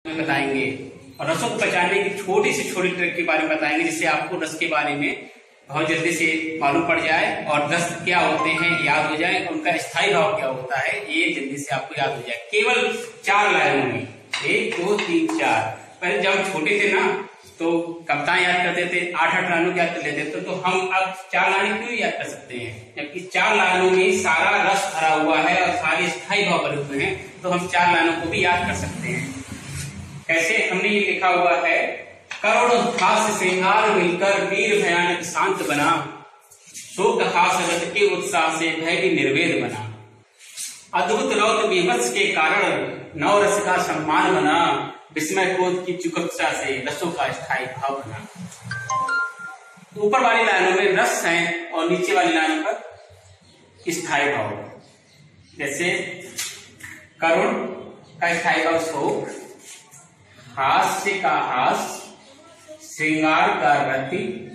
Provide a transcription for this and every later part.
में बताएंगे और रसों को पहचानने की छोटी से छोटी ट्रिक के बारे में बताएंगे, जिससे आपको रस के बारे में बहुत जल्दी से मालूम पड़ जाए और रस क्या होते हैं याद हो जाए, उनका स्थायी भाव क्या होता है ये जल्दी से आपको याद हो जाए। केवल 4 लाइनों में 1 2 3 4। पहले जब हम छोटे थे ना तो कविताएं याद करते थे, 8-8 लाइनों याद कर लेते थे, तो हम अब 4 लाइनें क्यों याद कर सकते हैं, जबकि 4 लाइनों में सारा रस भरा हुआ है और सारे स्थायी भाव भरे हुए हैं, तो हम 4 लाइनों को भी याद कर सकते हैं। कैसे? हमने ये लिखा हुआ है, करोड़ों हास्य श्रृंगार मिलकर वीर भयानक शांत बना, शोक हास रथ के उत्साह से भय भी निर्वेद बना, अद्भुत रौद्र विभत्स के कारण नवरस का सम्मान बना, विस्मय क्रोध की चुकक्षा से रसों का स्थायी भाव बना। ऊपर वाली लाइनों में रस है और नीचे वाली लाइनों पर स्थायी भाव। जैसे करुण का स्थायी भाव शोक, हास्य का हास, श्रृंगार का रति,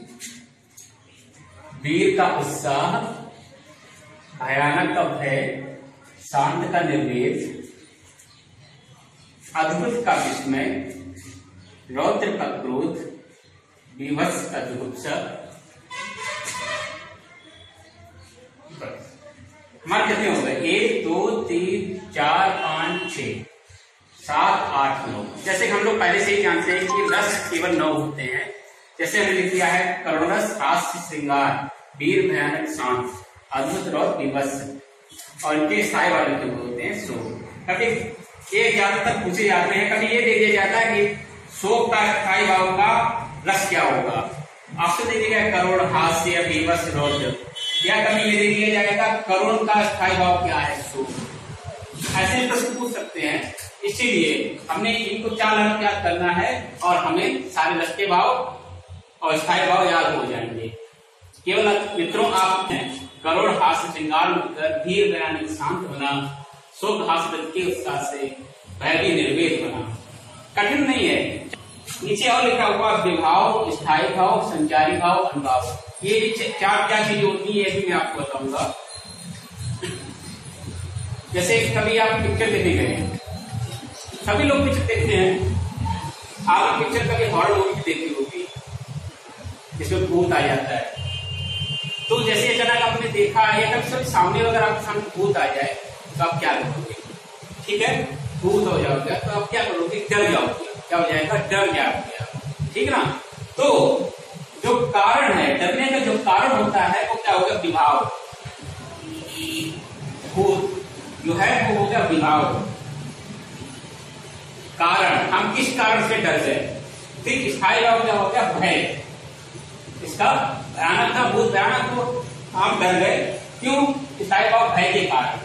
वीर का उत्साह, भयानक का भय, शांत का निर्वेद, अद्भुत का विस्मय, रौद्र का क्रोध, विभत्स का जुगुप्सा। हमारे कितने हो गए? 1 2 3 4 5 6 7 8 9। जैसे हम लोग पहले से ही जानते हैं कि रस केवल 9 होते हैं। जैसे हमने लिख दिया है, करुण रस, हास्य श्रृंगार, वीर भयानक शांत, अद्भुत रौद्र विभत्स, और इनके स्थायी वाले के होते हैं शोक। कभी ये ज्यादातर पूछे जाते हैं, कभी ये दे दिया जाता है कि शोक का स्थायी भाव का रस क्या होगा, आपसे दे दिया गया करुण, हास्य, विभत्स, रौद्र, या कभी ये दे दिया जाएगा करुण का स्थायी भाव क्या है, शोक। ऐसे प्रश्न पूछ सकते हैं, इसीलिए हमने इनको 4 लाइन याद करना है और हमें सारे रस के भाव और स्थायी भाव याद हो जाएंगे। केवल मित्रों आप करुण हास्य श्रृंगार मिलकर वीर भयानक शांत बना, शोक हास्य के उत्साह से भय भी निर्वेद बना। कठिन नहीं है। नीचे और लिखा हुआ विभाव, स्थायी भाव, संचारी भाव, अनुभाव, ये 4 क्या चीजें होती है ये भी मैं आपको बताऊंगा। जैसे कभी आप पिक्चर देखने गए हैं, सभी लोग पिक्चर देखते हैं, आप पिक्चर कभी हॉरर मूवी देखी होगी जिसमें भूत आ जाता है, तो जैसे अचानक आपने देखा या कभी सब सामने अगर आपके सामने भूत आ जाए तो आप क्या करोगे? ठीक है, भूत हो जाओगे तो आप क्या करोगे? डर जाओगे। क्या हो जाएगा? डर जाओगे, ठीक ना। तो जो कारण है डरने का, जो कारण होता है वो क्या होगा? विभाव। भूत जो है वो हो गया विभाव, कारण। हम किस कारण से डर गए? ठीक। स्थायी भाव क्या हो गया? भय। इसका भयानक था, भूत भयानक, तो आप डर गए। क्यों? स्थायी भाव भय के कारण।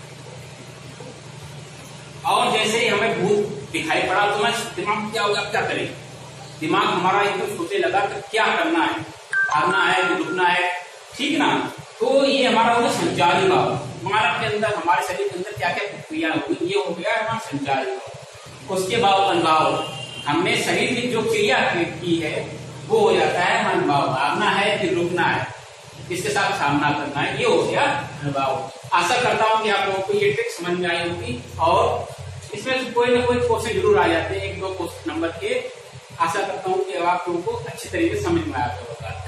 और जैसे ही हमें भूत दिखाई पड़ा तो मैं दिमाग क्या होगा? क्या करें? दिमाग हमारा एकदम सोचने लगा कि क्या करना है, भागना है, रुकना है, ठीक ना। तो ये हमारा होगा संचारी भाव। हमारा के अंदर, हमारे शरीर के अंदर क्या क्या प्रक्रिया हुई, ये हो गया हमारा संचारी भाव। उसके बाद अनुभाव, हमने शरीर की जो क्रिया की है वो हो जाता है अनुभाव। भागना है फिर रुकना है, इसके साथ सामना करना है, ये हो गया अनुभाव। आशा करता हूं कि आप लोगों को ये ट्रिक समझ में आई होगी और इसमें कोई ना कोई क्वेश्चन जरूर आ जाते हैं, 1-2 क्वेश्चन नंबर के। आशा करता हूं कि आप लोगों को अच्छी तरीके से समझ में आया होगा।